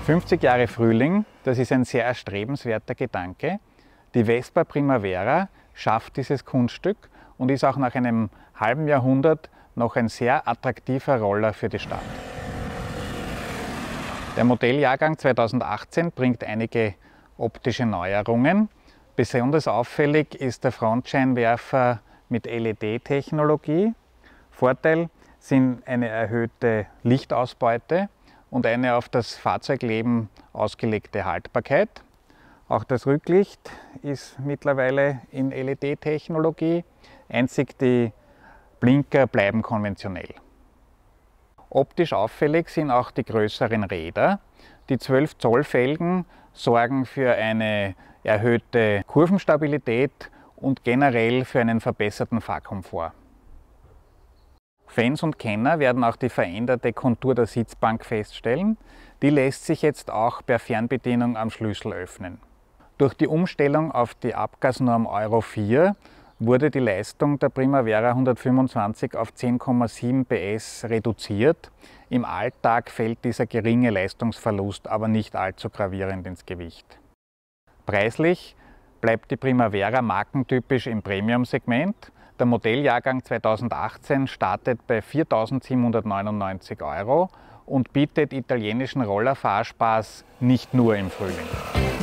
50 Jahre Frühling, das ist ein sehr erstrebenswerter Gedanke. Die Vespa Primavera schafft dieses Kunststück und ist auch nach einem halben Jahrhundert noch ein sehr attraktiver Roller für die Stadt. Der Modelljahrgang 2018 bringt einige optische Neuerungen. Besonders auffällig ist der Frontscheinwerfer mit LED-Technologie. Vorteil sind eine erhöhte Lichtausbeute und eine auf das Fahrzeugleben ausgelegte Haltbarkeit. Auch das Rücklicht ist mittlerweile in LED-Technologie. Einzig die Blinker bleiben konventionell. Optisch auffällig sind auch die größeren Räder. Die 12 Zoll Felgen sorgen für eine erhöhte Kurvenstabilität und generell für einen verbesserten Fahrkomfort. Fans und Kenner werden auch die veränderte Kontur der Sitzbank feststellen. Die lässt sich jetzt auch per Fernbedienung am Schlüssel öffnen. Durch die Umstellung auf die Abgasnorm Euro 4 wurde die Leistung der Primavera 125 auf 10,7 PS reduziert. Im Alltag fällt dieser geringe Leistungsverlust aber nicht allzu gravierend ins Gewicht. Preislich bleibt die Primavera markentypisch im Premium-Segment. Der Modelljahrgang 2018 startet bei 4.799 € und bietet italienischen Rollerfahrspaß nicht nur im Frühling.